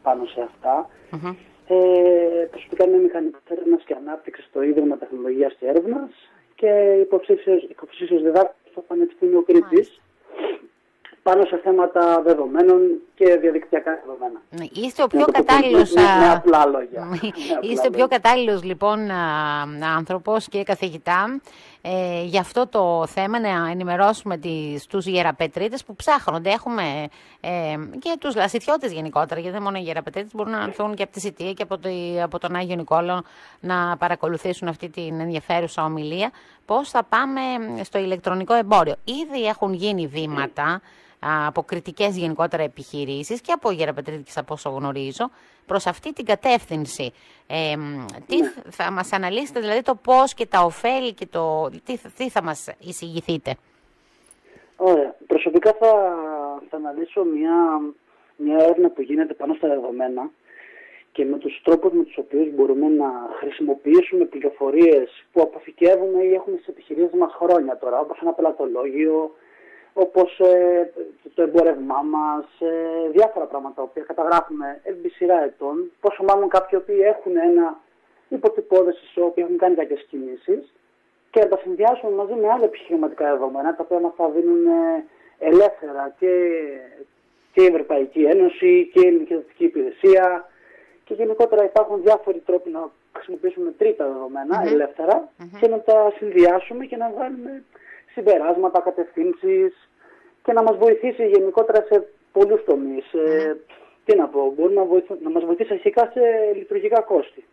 πάνω σε αυτά. Προσωπικά είμαι μηχανικός έρευνας και ανάπτυξης στο Ίδρυμα Τεχνολογίας και Έρευνας και υποψήφιος διδάκτης στο Πανεπιστήμιο Κρήτης πάνω σε θέματα δεδομένων και διαδικτυακά δεδομένα. Είστε ο πιο κατάλληλος, με απλά λόγια. Είστε ο πιο κατάλληλος λοιπόν άνθρωπος και καθηγητά για αυτό το θέμα, να ενημερώσουμε τους ιεραπετρίτες που ψάχνονται. Έχουμε και τους λασιθιώτες γενικότερα, γιατί δεν μόνο οι ιεραπετρίτες μπορούν να έρθουν και από τη Σιτία και από τον Άγιο Νικόλαο να παρακολουθήσουν αυτή την ενδιαφέρουσα ομιλία. Πώς θα πάμε στο ηλεκτρονικό εμπόριο. Ήδη έχουν γίνει βήματα από κριτικές γενικότερα επιχειρήσεις και από ιεραπετρίτες από όσο γνωρίζω, προς αυτή την κατεύθυνση. Θα μας αναλύσετε δηλαδή το πώς και τα ωφέλη και τι θα μας εισηγηθείτε. Ωραία. Προσωπικά θα αναλύσω μια έρευνα που γίνεται πάνω στα δεδομένα και με τους τρόπους με τους οποίους μπορούμε να χρησιμοποιήσουμε πληροφορίες που αποθηκεύουμε ή έχουμε στις επιχειρήσεις μας χρόνια τώρα, όπως ένα πελατολόγιο, όπως το εμπόρευμά μας, διάφορα πράγματα που καταγράφουμε επί σειρά ετών, πόσο μάλλον κάποιοι οποίοι έχουν ένα υποτυπώδες shop, έχουν κάνει κάποιες κινήσεις και να τα συνδυάσουμε μαζί με άλλα επιχειρηματικά δεδομένα, τα οποία μας θα δίνουν ελεύθερα και η Ευρωπαϊκή Ένωση και η Ελληνική Υπηρεσία και γενικότερα υπάρχουν διάφοροι τρόποι να χρησιμοποιήσουμε τρίτα δεδομένα ελεύθερα και να τα συνδυάσουμε και να βγάλουμε συμπεράσματα, κατευθύνσεις και να μας βοηθήσει γενικότερα σε πολλούς τομείς. Τι να πω, μπορεί να μας βοηθήσει αρχικά σε λειτουργικά κόστη.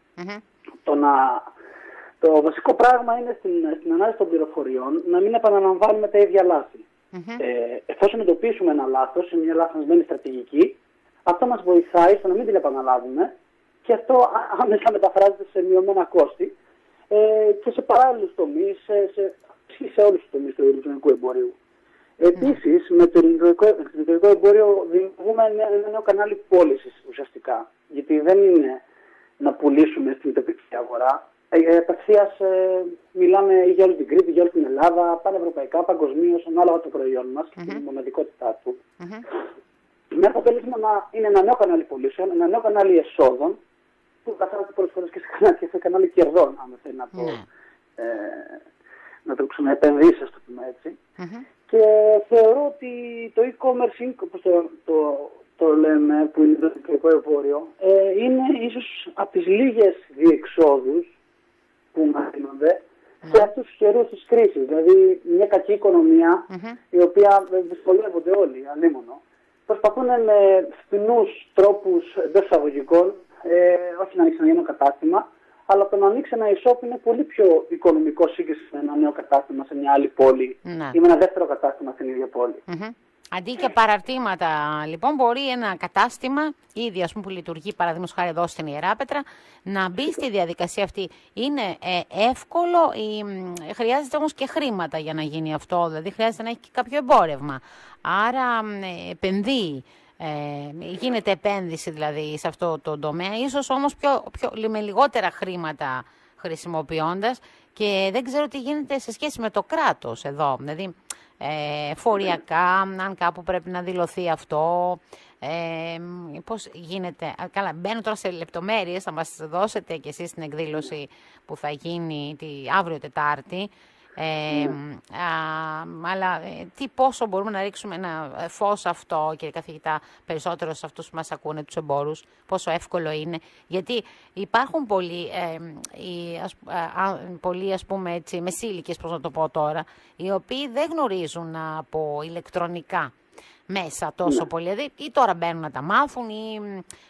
Το βασικό πράγμα είναι στην ανάλυση των πληροφοριών να μην επαναλαμβάνουμε τα ίδια λάθη. Εφόσον εντοπίσουμε ένα λάθος, μια λάθος στρατηγική, αυτό μας βοηθάει στο να μην την επαναλάβουμε και αυτό άμεσα μεταφράζεται σε μειωμένα κόστη και σε παράλληλους τομείς, σε όλους τους τομείς του ηλεκτρονικού εμπορίου. Επίσης, με το ηλεκτρονικό εμπόριο δημιουργούμε ένα νέο κανάλι πώλησης ουσιαστικά. Γιατί δεν είναι να πουλήσουμε στην τοπική αγορά. Απευθείας μιλάμε για όλη την Κρήτη, για όλη την Ελλάδα, πανευρωπαϊκά, παγκοσμίως, ανάλογα το προϊόν μας και την μοναδικότητά του. Με αποτέλεσμα να είναι ένα νέο κανάλι πωλήσεων, ένα νέο κανάλι εσόδων, που καθάρεται πολλές φορές και σε κανάλι κερδών, αν θέλει να το ξαναεπενδύσει, ας το πούμε έτσι. Και θεωρώ ότι το e-commerce, όπως το λέμε, που είναι το ηλεκτρονικό εμπόριο, είναι ίσως από τις λίγες διεξόδους που μας δίνονται σε αυτούς τους καιρούς της κρίσης. Δηλαδή, μια κακή οικονομία, η οποία δυσκολεύονται όλοι, αλίμονο, προσπαθούν με φθηνούς τρόπους εντός εισαγωγικών, όχι να ανοίξουν ένα κατάστημα, αλλά το να ανοίξει ένα e-shop είναι πολύ πιο οικονομικό σύγκριση με ένα νέο κατάστημα σε μια άλλη πόλη ή με ένα δεύτερο κατάστημα στην ίδια πόλη. Αντί και παραρτήματα, λοιπόν, μπορεί ένα κατάστημα, ήδη ας πούμε, που λειτουργεί παραδείγματος χάρη εδώ στην Ιεράπετρα, να μπει στη διαδικασία αυτή. Είναι εύκολο, χρειάζεται όμως και χρήματα για να γίνει αυτό, δηλαδή χρειάζεται να έχει και κάποιο εμπόρευμα. Άρα επενδύει. Γίνεται επένδυση δηλαδή σε αυτό το τομέα, ίσως όμως με λιγότερα χρήματα χρησιμοποιώντας και δεν ξέρω τι γίνεται σε σχέση με το κράτος εδώ, δηλαδή φοριακά, αν κάπου πρέπει να δηλωθεί αυτό, πώς γίνεται. Καλά, μπαίνω τώρα σε λεπτομέρειες, θα μας δώσετε κι εσείς την εκδήλωση που θα γίνει αύριο Τετάρτη. Αλλά πόσο μπορούμε να ρίξουμε ένα φως αυτό, κύριε καθηγητά, περισσότερο σε αυτούς που μας ακούνε, τους εμπόρους, πόσο εύκολο είναι, γιατί υπάρχουν πολλοί ας πούμε έτσι, μεσήλικες, πώς να το πω τώρα, οι οποίοι δεν γνωρίζουν από ηλεκτρονικά μέσα τόσο πολύ, δηλαδή ή τώρα μπαίνουν να τα μάθουν ή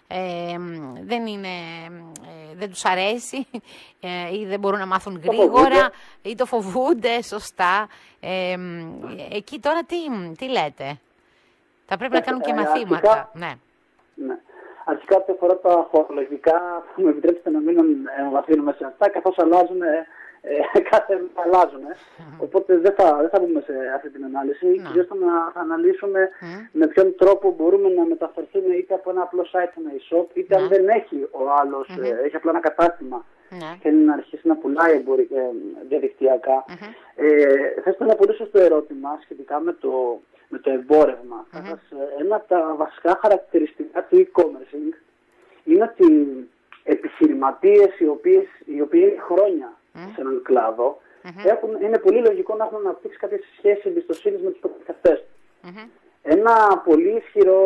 δεν τους αρέσει ή δεν μπορούν να μάθουν γρήγορα ή το φοβούνται, σωστά. Εκεί τώρα τι λέτε, θα πρέπει να κάνουν και μαθήματα. Αρχικά ό,τι αφορά τα φορολογικά, θα μου επιτρέψετε να μην εμβαθύνουμε σε αυτά, καθώς κάθε μέρα αλλάζουν. Οπότε δεν θα μπούμε σε αυτή την ανάλυση. Κυρίως θα αναλύσουμε με ποιον τρόπο μπορούμε να μεταφερθούμε είτε από ένα απλό site, ένα e-shop, είτε αν δεν έχει ο άλλος, έχει απλά ένα κατάστημα και να αρχίσει να πουλάει διαδικτυακά. Θα ήθελα να απαντήσω στο ερώτημα σχετικά με το εμπόρευμα. Ένα από τα βασικά χαρακτηριστικά του e-commerce επιχειρηματίες οι οποίοι είναι χρόνια σε έναν κλάδο, είναι πολύ λογικό να έχουν αναπτύξει κάποιες σχέσεις εμπιστοσύνης με τους προμηθευτές. Ένα πολύ ισχυρό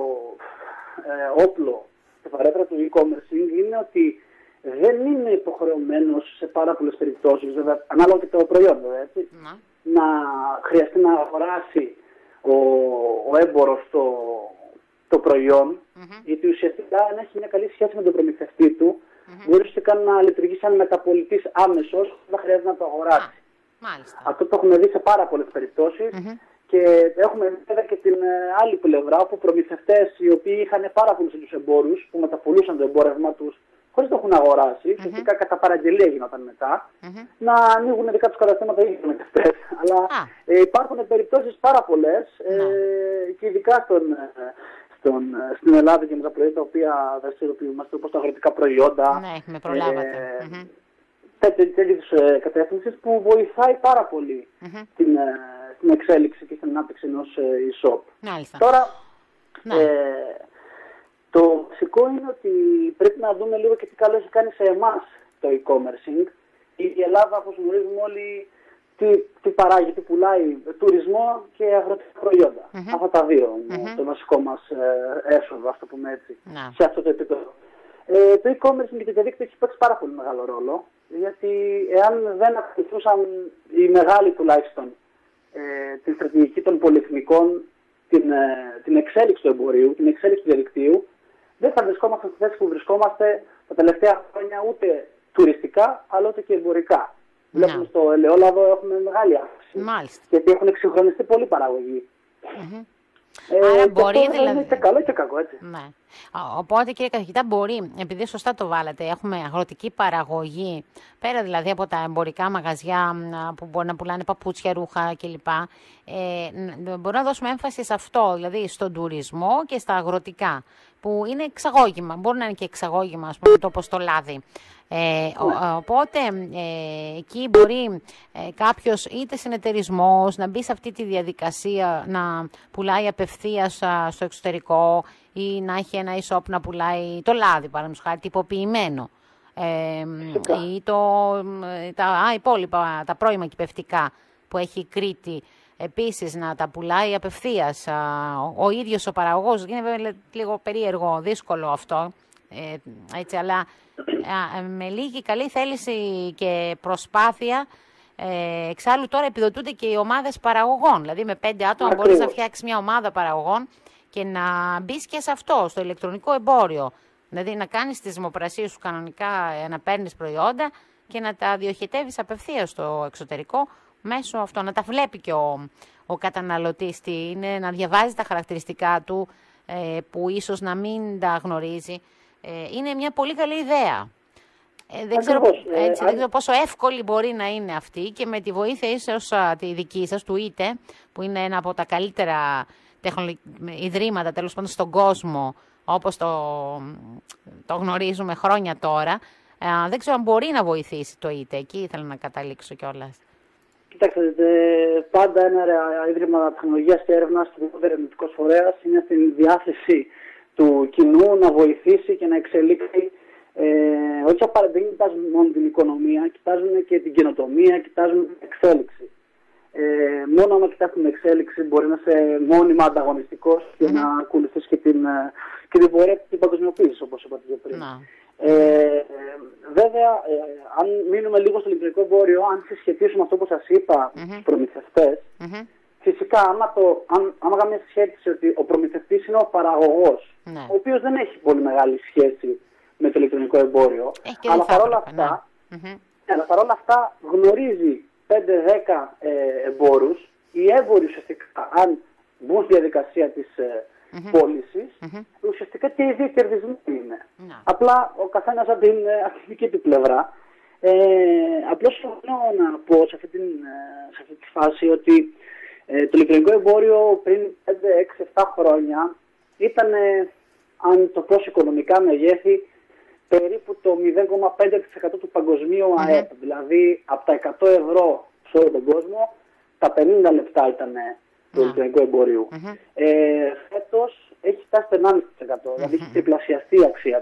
όπλο και παρέπρα του e-commerce είναι ότι δεν είναι υποχρεωμένος σε πάρα πολλές περιπτώσεις, βέβαια, ανάλογα και το προϊόν, βέβαια, έτσι, να χρειαστεί να αγοράσει ο έμπορος το προϊόν, γιατί ουσιαστικά αν έχει μια καλή σχέση με τον προμηθευτή του, μπορεί ουσιαστικά να λειτουργεί σαν μεταπολιτής άμεσος, δεν χρειάζεται να το αγοράσει. Αυτό το έχουμε δει σε πάρα πολλές περιπτώσεις. Και έχουμε βέβαια και την άλλη πλευρά, όπου προμηθευτές οι οποίοι είχαν πάρα πολλούς τους εμπόρους που μεταπολούσαν το εμπόρευμα τους χωρίς να το έχουν αγοράσει, φυσικά κατά παραγγελία γινόταν μετά, να ανοίγουν δικά τους καταστήματα οι προμηθευτές. Αλλά υπάρχουν περιπτώσεις πάρα πολλές, και ειδικά στην Ελλάδα και με τα προϊόντα τα οποία δραστηριοποιούμαστε, όπως τα αγροτικά προϊόντα. Ναι, με προλάβατε. Τέτοιες κατεύθυνσεις που βοηθάει πάρα πολύ στην εξέλιξη και στην ανάπτυξη ενός e-shop. Τώρα, το βασικό είναι ότι πρέπει να δούμε λίγο και τι καλό έχει κάνει σε εμάς το e-commerce. Η Ελλάδα, όπως γνωρίζουμε όλοι, τι παράγει, τι πουλάει, τουρισμό και αγροτικά προϊόντα. Αυτά τα δύο είναι το βασικό μας έσοδο, ας το πούμε έτσι, σε αυτό το επίπεδο. Το e-commerce και το διαδίκτυο έχει παίξει πάρα πολύ μεγάλο ρόλο, γιατί εάν δεν ακολουθούσαν οι μεγάλοι τουλάχιστον την στρατηγική των πολυεθνικών, την εξέλιξη του εμπορίου, την εξέλιξη του διαδικτύου, δεν θα βρισκόμαστε στη θέση που βρισκόμαστε τα τελευταία χρόνια, ούτε τουριστικά, αλλά ούτε και εμπορικά. Βλέπουμε στο ελαιόλαδο έχουμε μεγάλη αύξηση, γιατί έχουν εξυγχρονιστεί πολλοί παραγωγοί. Άρα μπορεί δηλαδή. Είναι και καλό και κακό, έτσι. Ναι. Οπότε, κύριε καθηγητά, μπορεί, επειδή σωστά το βάλατε, έχουμε αγροτική παραγωγή, πέρα δηλαδή από τα εμπορικά μαγαζιά που μπορεί να πουλάνε παπούτσια, ρούχα κλπ. Μπορούμε να δώσουμε έμφαση σε αυτό, δηλαδή στον τουρισμό και στα αγροτικά, που είναι εξαγώγημα. Μπορεί να είναι και εξαγώγημα, ας πούμε, όπως το λάδι. Οπότε εκεί μπορεί κάποιος είτε συνεταιρισμός να μπει σε αυτή τη διαδικασία να πουλάει απευθείας στο εξωτερικό ή να έχει ένα e-shop να πουλάει το λάδι, παραδείγματος χάρη, τυποποιημένο, ή τα υπόλοιπα, τα πρώιμα κυπευτικά που έχει η Κρήτη, επίσης να τα πουλάει απευθείας ο ίδιος ο παραγωγός. Είναι βέβαια λίγο περίεργο, δύσκολο αυτό, έτσι, αλλά με λίγη καλή θέληση και προσπάθεια. Εξάλλου τώρα επιδοτούνται και οι ομάδες παραγωγών, δηλαδή με 5 άτομα μπορείς να φτιάξεις μια ομάδα παραγωγών και να μπεις και σε αυτό, στο ηλεκτρονικό εμπόριο. Δηλαδή να κάνεις τις δημοπρασίες σου κανονικά, να παίρνεις προϊόντα και να τα διοχετεύεις απευθείας στο εξωτερικό μέσω αυτό. Να τα βλέπει και ο καταναλωτής τι είναι, να διαβάζει τα χαρακτηριστικά του που ίσως να μην τα γνωρίζει. Είναι μια πολύ καλή ιδέα. Δεν ξέρω πόσο εύκολη μπορεί να είναι αυτή και με τη βοήθεια ίσως τη δική σας, του ΙΤΕ, που είναι ένα από τα καλύτερα ιδρύματα τέλος πάντων στον κόσμο, όπως το γνωρίζουμε χρόνια τώρα. Δεν ξέρω αν μπορεί να βοηθήσει το ΙΤΕ. Εκεί ήθελα να καταλήξω κιόλας. Κοιτάξτε, πάντα ένα ίδρυμα τεχνολογίας και έρευνας, του ερευνητικός φορέας, είναι στην διάθεση του κοινού να βοηθήσει και να εξελίξει. Όχι απαραίτητα, δεν κοιτάζουν μόνο την οικονομία, κοιτάζουν και την καινοτομία, κοιτάζουν την εξέλιξη. Μόνο άμα κοιτάς την εξέλιξη μπορεί να είσαι μόνιμα ανταγωνιστικός και να ακολουθείς και την πορεία της παγκοσμιοποίησης, όπως είπατε και πριν. Βέβαια, αν μείνουμε λίγο στο ηλεκτρονικό εμπόριο, αν συσχετίσουμε αυτό που σας είπα, τους προμηθευτές, φυσικά άμα κάνουμε μια συσχέτιση ότι ο προμηθευτής είναι ο παραγωγός, ο οποίος δεν έχει πολύ μεγάλη σχέση με το ηλεκτρονικό εμπόριο, αλλά παρόλα αυτά γνωρίζει 5-10 εμπόρους. Οι έμποροι ουσιαστικά, αν μπουν στη διαδικασία της πώλησης, ουσιαστικά και οι δύο κερδισμένοι είναι. Απλά ο καθένας από την δική του πλευρά. Απλώς θέλω να πω σε αυτή τη φάση ότι το ηλεκτρονικό εμπόριο πριν 5-6-7 χρόνια ήταν, αν το πω σε οικονομικά μεγέθη, περίπου το 0,5% του παγκοσμίου ΑΕΠ. Δηλαδή από τα 100 ευρώ σε όλο τον κόσμο, τα 50 λεπτά ήταν του ηλεκτρονικού εμπορίου. Φέτος έχει φτάσει το 1,5%. Δηλαδή έχει τριπλασιαστεί η αξία του.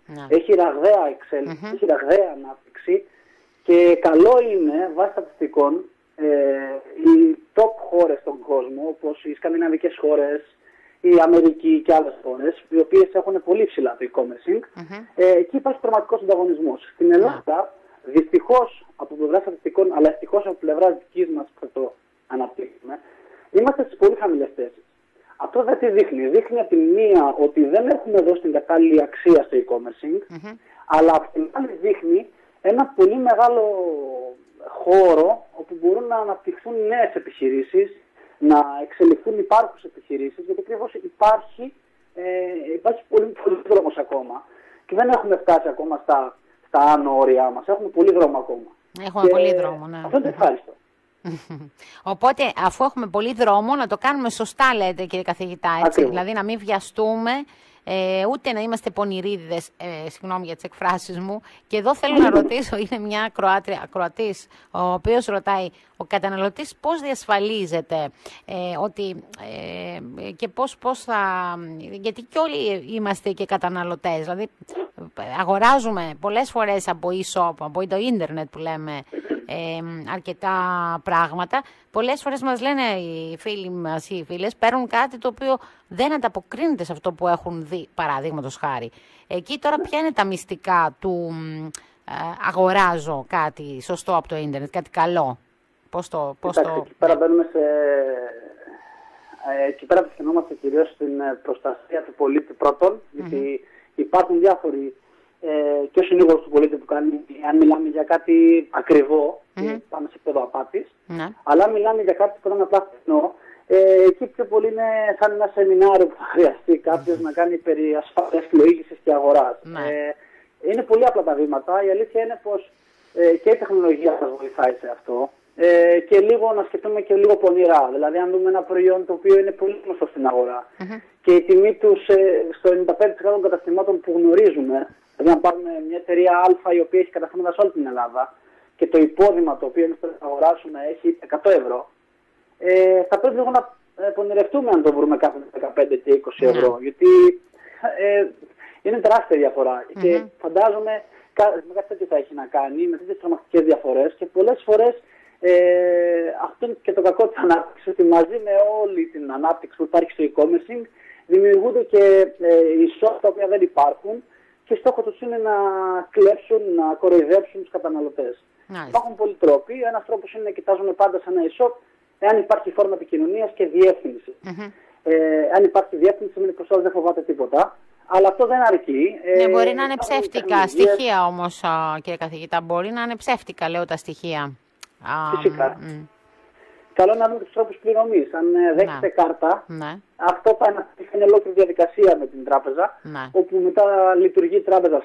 Έχει ραγδαία εξέλιξη, έχει ραγδαία ανάπτυξη και καλό είναι, βάσει στατιστικών, οι top χώρες στον κόσμο, όπως οι σκανδιναβικές χώρες, η Αμερική και άλλες χώρες, οι οποίες έχουν πολύ ψηλά το e-commerce, εκεί υπάρχει πραγματικός ανταγωνισμός. Στην Ελλάδα, δυστυχώς από πλευρά στατιστικών, αλλά ευτυχώς από πλευρά δικής μας που το αναπτύξουμε, είμαστε στις πολύ χαμηλές θέσεις. Αυτό δεν τι δείχνει. Δείχνει από τη μία ότι δεν έχουμε δώσει την κατάλληλη αξία στο e-commerce, αλλά από την άλλη δείχνει ένα πολύ μεγάλο χώρο όπου μπορούν να αναπτυχθούν νέες επιχειρήσεις, να εξελιχθούν υπάρχουσες επιχειρήσεις, γιατί ακριβώς υπάρχει πολύ δρόμος ακόμα και δεν έχουμε φτάσει ακόμα στα άνω όρια μας. Έχουμε πολύ δρόμο ακόμα. Έχουμε πολύ δρόμο, ναι. Αυτό είναι ευχάριστο. Οπότε, αφού έχουμε πολύ δρόμο, να το κάνουμε σωστά, λέτε, κύριε καθηγητά, έτσι. Ακριβώς. Δηλαδή, να μην βιαστούμε, ούτε να είμαστε πονηρίδιδες, συγγνώμη για τις εκφράσεις μου. Και εδώ θέλω να ρωτήσω, είναι μια ακροατής, ο οποίος ρωτάει, ο καταναλωτής πώς διασφαλίζεται ότι και πώς θα... Γιατί και όλοι είμαστε και καταναλωτές, δηλαδή αγοράζουμε πολλές φορές από e-shop, από το ίντερνετ που λέμε, αρκετά πράγματα. Πολλές φορές μας λένε οι φίλοι μας ή οι φίλες, παίρνουν κάτι το οποίο δεν ανταποκρίνεται σε αυτό που έχουν δει, παραδείγματος χάρη. Εκεί τώρα ποια είναι τα μυστικά του αγοράζω κάτι σωστό από το ίντερνετ, κάτι καλό. Εκεί πέρα μπαίνουμε εκεί πέρα απευθυνόμαστε κυρίως στην προστασία του πολίτη πρώτον, γιατί υπάρχουν διάφοροι και ο συνήγορος του πολίτη που κάνει, αν μιλάμε για κάτι ακριβό, πάμε σε επίπεδο απάτης, αλλά μιλάμε για κάτι που ήταν απλά φθηνό, εκεί πιο πολύ είναι σαν ένα σεμινάριο που θα χρειαστεί κάποιος να κάνει περί ασφάλειας πλοήγησης και αγοράς. Είναι πολύ απλά τα βήματα. Η αλήθεια είναι πως και η τεχνολογία μας βοηθάει σε αυτό και λίγο να σκεφτούμε και λίγο πονηρά. Δηλαδή, αν δούμε ένα προϊόν το οποίο είναι πολύ γνωστό στην αγορά και η τιμή του στο 95% των καταστημάτων που γνωρίζουμε, δηλαδή αν πάρουμε μια εταιρεία Α η οποία έχει καταστήματα σε όλη την Ελλάδα και το υπόδημα το οποίο εμείς πρέπει να αγοράσουμε έχει 100 ευρώ, θα πρέπει λίγο να πονηρευτούμε αν το βρούμε κάθε 15 και 20 ευρώ, γιατί είναι τεράστια διαφορά. Και φαντάζομαι κάτι τέτοιο θα έχει να κάνει με τέτοιες τρομακτικές διαφορές και πολλές φορές αυτό είναι και το κακό της ανάπτυξης, ότι μαζί με όλη την ανάπτυξη που υπάρχει στο e-commerce δημιουργούνται και e-shop τα οποία δεν υπάρχουν και στόχο τους είναι να κλέψουν, να κοροϊδέψουν τους καταναλωτές. Υπάρχουν πολλοί τρόποι. Ένας τρόπος είναι να κοιτάζουμε πάντα σε ένα e-shop εάν υπάρχει φόρμα επικοινωνίας και διεύθυνση. Αν υπάρχει διεύθυνση, σημαίνει πως δεν φοβάται τίποτα. Αλλά αυτό δεν αρκεί. Μπορεί να είναι ψεύτικα στοιχεία όμως, κύριε καθηγητά. Μπορεί να είναι ψεύτικα, λέω, τα στοιχεία. Φυσικά. Καλό είναι να δούμε τους τρόπους πληρωμής. Αν δέχεται κάρτα, αυτό πάει να είναι ολόκληρη διαδικασία με την τράπεζα, όπου μετά λειτουργεί η τράπεζα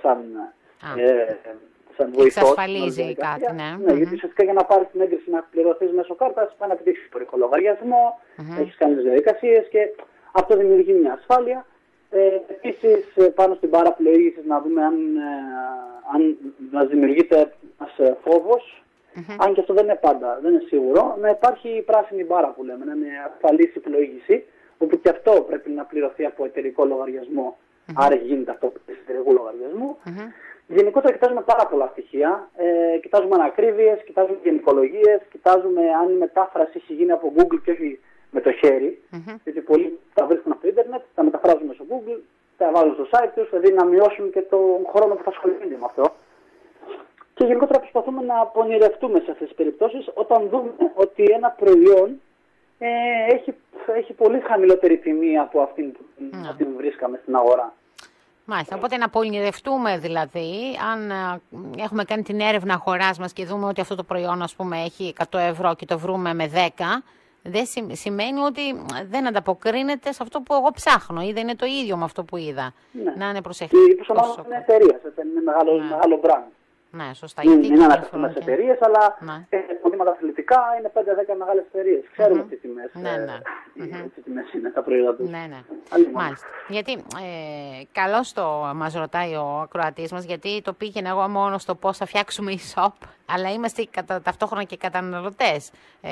σαν βοηθός. Εξασφαλίζει κάτι, γιατί ουσιαστικά για να πάρεις την έγκριση να πληρωθείς μέσω κάρτας, πάει να επιτύχεις υπορρικό λογαριασμό, έχεις κάνει τις διαδικασίες και αυτό δημιουργεί μια ασφάλεια. Επίσης, πάνω στην παραπλοήγηση να δούμε αν μας δημιουργείται ένας φόβος. Αν και αυτό δεν είναι πάντα, δεν είναι σίγουρο, να υπάρχει η πράσινη μπάρα που λέμε, να είναι ασφαλής η πλοήγηση, όπου και αυτό πρέπει να πληρωθεί από εταιρικό λογαριασμό, άρα γίνεται αυτό από εταιρικού λογαριασμού. Γενικότερα κοιτάζουμε πάρα πολλά στοιχεία, κοιτάζουμε ανακρίβειες, κοιτάζουμε γενικολογίες, κοιτάζουμε αν η μετάφραση έχει γίνει από Google και όχι με το χέρι, γιατί πολλοί τα βρίσκουν από το ίντερνετ, τα μεταφράζουν στο Google, τα βάζουν στο site τους, δηλαδή να μειώσουν και τον χρόνο που θα ασχοληθούν με αυτό. Και γενικότερα προσπαθούμε να πονηρευτούμε σε αυτές τις περιπτώσεις όταν δούμε ότι ένα προϊόν έχει πολύ χαμηλότερη τιμή από αυτήν που βρίσκαμε στην αγορά. Μάλιστα, οπότε να πονηρευτούμε δηλαδή, αν έχουμε κάνει την έρευνα αγοράς μας και δούμε ότι αυτό το προϊόν, ας πούμε, έχει 100 ευρώ και το βρούμε με 10, δεν σημαίνει ότι δεν ανταποκρίνεται σε αυτό που εγώ ψάχνω ή δεν είναι το ίδιο με αυτό που είδα. Να είναι προσεκτικό. Και πόσο μάλλον είναι εταιρεία, είναι μεγάλο brand. Ναι, σωστά. Είναι αναπτυγμένες εταιρείες, αλλά τα αθλητικά είναι 5-10 μεγάλες εταιρείες. Ξέρουμε τι τιμές είναι τα προϊόντα τους. Ναι. Μάλιστα. Γιατί καλώς μας ρωτάει ο ακροατής μας, γιατί το πήγαινε εγώ μόνο στο πώς θα φτιάξουμε e-shop, αλλά είμαστε ταυτόχρονα και καταναλωτές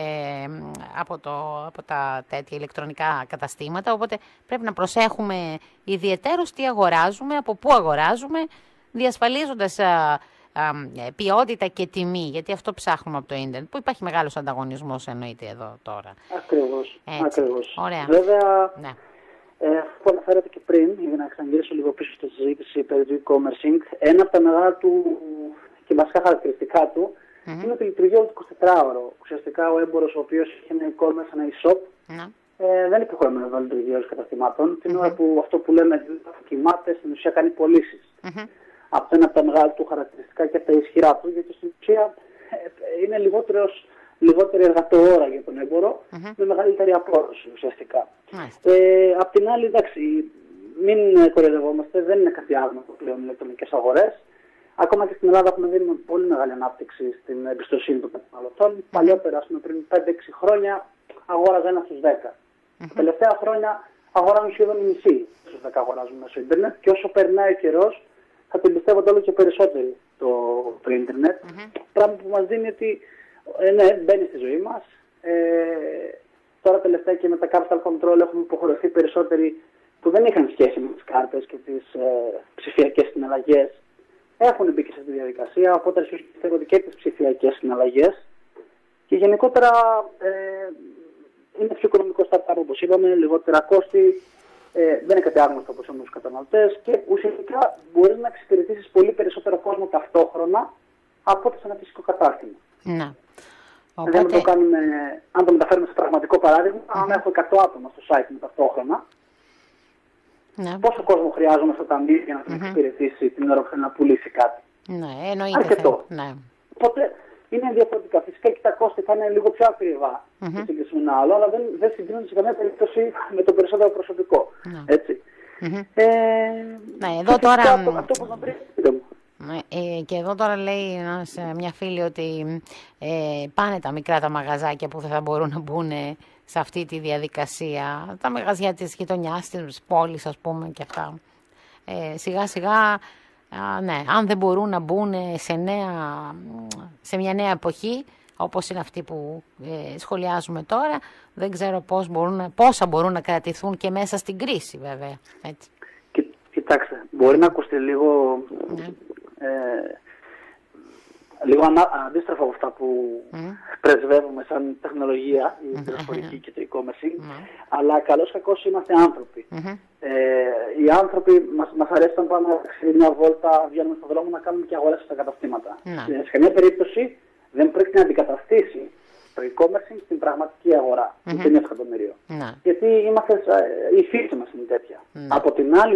από τα τέτοια ηλεκτρονικά καταστήματα, οπότε πρέπει να προσέχουμε ιδιαιτέρως τι αγοράζουμε, από πού αγοράζουμε, διασφαλίζοντας ποιότητα και τιμή, γιατί αυτό ψάχνουμε από το ίντερνετ, που υπάρχει μεγάλος ανταγωνισμός εννοείται εδώ τώρα. Ακριβώς. Ωραία. Βέβαια, ναι. Που αναφέρατε και πριν, για να ξαναγυρίσω λίγο πίσω στη συζήτηση περί του e-commerce, ένα από τα μεγάλα του και βασικά χαρακτηριστικά του είναι ότι λειτουργεί όλο το 24ωρο. Ουσιαστικά ο έμπορος ο οποίος έχει ένα e-commerce, ένα e-shop, δεν είναι υποχρεωμένο να λειτουργεί όλων των καταστημάτων. Την ώρα που αυτό που λέμε κοιμάται, στην ουσία κάνει πωλήσεις. Αυτό είναι από τα μεγάλα του χαρακτηριστικά και από τα ισχυρά του, γιατί στην ουσία είναι λιγότερη εργατοώρα για τον έμπορο, με μεγαλύτερη απόδοση ουσιαστικά. Απ' την άλλη, εντάξει, μην κοροϊδευόμαστε, δεν είναι κάτι άγνωστο πλέον οι ηλεκτρονικές αγορές. Ακόμα και στην Ελλάδα έχουμε δει πολύ μεγάλη ανάπτυξη στην εμπιστοσύνη των καταναλωτών. Παλιότερα, ας πούμε, πριν 5-6 χρόνια, αγόραζε 1 στους 10. Τα τελευταία χρόνια αγοράζουν σχεδόν οι μισοί στους 10 αγοράζουν μέσω ίντερνετ, και όσο περνάει ο καιρός, θα το εμπιστεύονται όλο και περισσότεροι το ίντερνετ. Πράγμα που μας δίνει ότι ναι, μπαίνει στη ζωή μας. Τώρα τελευταία και με τα capital control έχουμε υποχρεωθεί περισσότεροι που δεν είχαν σχέση με τις κάρτες και τις ψηφιακές συναλλαγές. Έχουν μπει και σε αυτή τη διαδικασία, οπότε αρχίζουν πιστεύω και τις ψηφιακές συναλλαγές. Και γενικότερα είναι πιο οικονομικό startup, όπως είπαμε, λιγότερα κόστη, δεν είναι κάτι άγνωστο όπως όμως τους καταναλωτές, και ουσιαστικά μπορείς να εξυπηρετήσεις πολύ περισσότερο κόσμο ταυτόχρονα από ό,τι σε ένα φυσικό κατάστημα. Ναι. Οπότε... αν το μεταφέρουμε σε πραγματικό παράδειγμα, αν έχω 100 άτομα στο site μου ταυτόχρονα, πόσο κόσμο χρειάζομαι στο ταμείο για να τον εξυπηρετήσει την ώρα που θέλει να πουλήσει κάτι? Ναι, εννοείται. Αρκετό. Οπότε είναι διαφορετικά. Φυσικά και τα κόστη θα είναι λίγο πιο ακριβά σε σύγκριση με ένα άλλο, αλλά δεν συγκρίνονται σε καμία περίπτωση με το περισσότερο προσωπικό. Έτσι. Ναι, εδώ τώρα... Αυτό που θα βρει. Και εδώ τώρα λέει μια φίλη ότι πάνε τα μικρά τα μαγαζάκια που δεν θα μπορούν να μπουν σε αυτή τη διαδικασία. Τα μαγαζιά της γειτονιάς, της πόλης, ας πούμε, και αυτά. Σιγά σιγά, ναι, αν δεν μπορούν να μπουν σε μια νέα εποχή, όπως είναι αυτή που σχολιάζουμε τώρα, δεν ξέρω πόσα μπορούν να κρατηθούν και μέσα στην κρίση, βέβαια. Έτσι. Κοιτάξτε, μπορεί να ακουστεί λίγο... λίγο αντίστροφα από αυτά που πρεσβεύουμε σαν τεχνολογία, η πληροφορική και το e-commerce, αλλά καλώς κακώς είμαστε άνθρωποι. Οι άνθρωποι μας αρέσει να πάμε σε μια βόλτα, βγαίνουμε στον δρόμο να κάνουμε και αγορές στα καταστήματα. Σε καμία περίπτωση δεν πρέπει να αντικαταστήσει το e-commerce στην πραγματική αγορά, ούτε 1 εκατομμύριο. Γιατί η φύση μας είναι τέτοια. Από την άλλη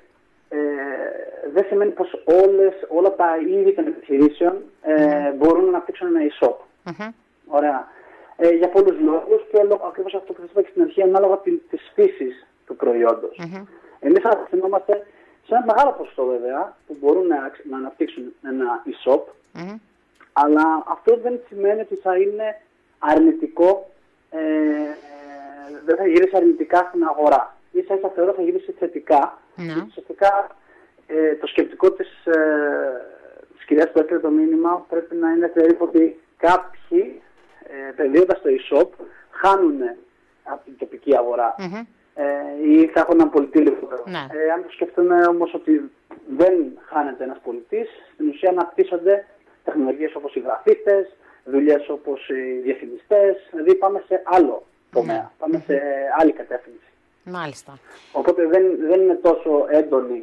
δεν σημαίνει πως όλα τα είδη των επιχειρήσεων μπορούν να αναπτύξουν ένα e-shop. Ωραία. Για πολλούς λόγους, και ακριβώς αυτό που σας είπα και στην αρχή, ανάλογα της φύσης του προϊόντος. Εμείς απευθυνόμαστε σε ένα μεγάλο ποσοστό, βέβαια, που μπορούν να αναπτύξουν ένα e-shop, αλλά αυτό δεν σημαίνει ότι θα είναι αρνητικό, δεν θα γυρίσει αρνητικά στην αγορά. Ίσα-ίσα θεωρώ θα γυρίσει θετικά. Ουσιαστικά το σκεπτικό της κυρίας που έστειλε το μήνυμα πρέπει να είναι περίπου ότι κάποιοι επενδύοντας το e-shop χάνουν από την τοπική αγορά ή θα έχουν έναν πολιτή λιγότερο. Αν το σκεφτούμε όμως ότι δεν χάνεται ένας πολιτής, στην ουσία αναπτύσσονται τεχνολογίες όπως οι γραφίστες, δουλειές όπως οι διαφημιστές, δηλαδή πάμε σε άλλο τομέα, πάμε σε άλλη κατεύθυνση. Μάλιστα. Οπότε δεν είναι τόσο έντονη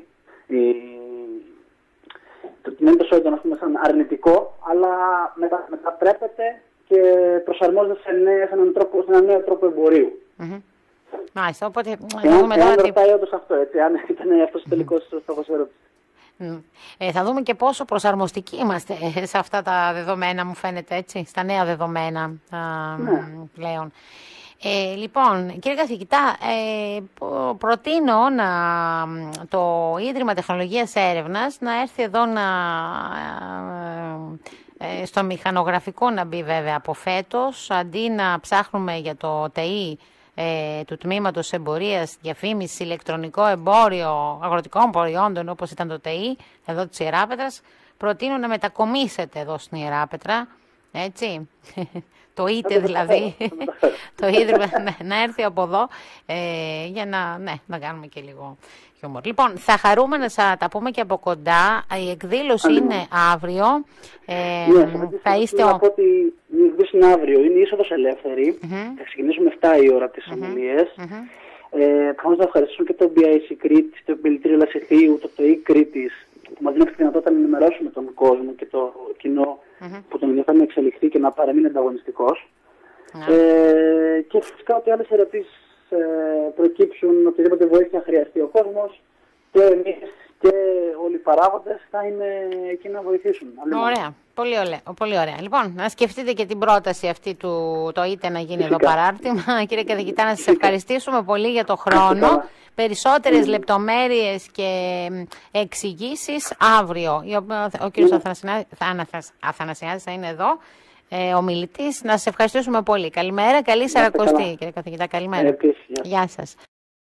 δεν είναι τόσο έντονο, ας πούμε, σαν αρνητικό, αλλά μετατρέπεται και προσαρμόζεται σε έναν νέο τρόπο εμπορίου. Μάλιστα, οπότε... Εάν ρωτάει όντως αυτό, έτσι, αν ήταν αυτός ο τελικός στόχος ερώτησης. Θα δούμε και πόσο προσαρμοστικοί είμαστε σε αυτά τα δεδομένα, μου φαίνεται, έτσι, στα νέα δεδομένα πλέον. Λοιπόν, κύριε καθηγητά, προτείνω το Ίδρυμα Τεχνολογίας Έρευνας να έρθει εδώ στο μηχανογραφικό να μπει βέβαια από φέτος, αντί να ψάχνουμε για το ΤΕΙ του Τμήματος Εμπορίας, Διαφήμιση, Ηλεκτρονικό Εμπόριο, Αγροτικών Προϊόντων όπως ήταν το ΤΕΙ εδώ της Ιεράπετρας, προτείνω να μετακομίσετε εδώ στην Ιεράπετρα έτσι. Το είτε δηλαδή, το ίδρυμα να έρθει από εδώ για να κάνουμε και λίγο χιούμορ. Λοιπόν, θα χαρούμε να τα πούμε και από κοντά. Η εκδήλωση είναι αύριο. Θα είστε... Να πω ότι η εκδήλωση είναι αύριο. Είναι η είσοδος ελεύθερη. Θα ξεκινήσουμε 7 η ώρα τις ομιλίες. Προφανώς να ευχαριστήσουμε και το BIC Κρήτης, το Επιμελητήριο Λασιθίου, το ΤΟΗ Κρήτης, που μας δίνει τη δυνατότητα να ενημερώσουμε τον κόσμο και το κοινό που τον ενδιαφέρει να εξελιχθεί και να παραμείνει ανταγωνιστικός. Και φυσικά ότι άλλες ερωτήσεις προκύψουν, οτιδήποτε βοήθεια χρειαστεί ο κόσμος, και εμείς και όλοι οι παράγοντες θα είναι εκεί να βοηθήσουν. Ωραία. Πολύ ωραία. Λοιπόν, να σκεφτείτε και την πρόταση αυτή το είτε να γίνει εδώ παράρτημα. Κύριε καθηγητά, να σας ευχαριστήσουμε πολύ για το χρόνο. Περισσότερες λεπτομέρειες και εξηγήσεις αύριο. Ο κύριος Αθανασιάδης θα είναι εδώ, ομιλητής. Να σας ευχαριστήσουμε πολύ. Καλημέρα, καλή Σαρακοστή, κύριε καθηγητά. Καλημέρα. Γεια σας.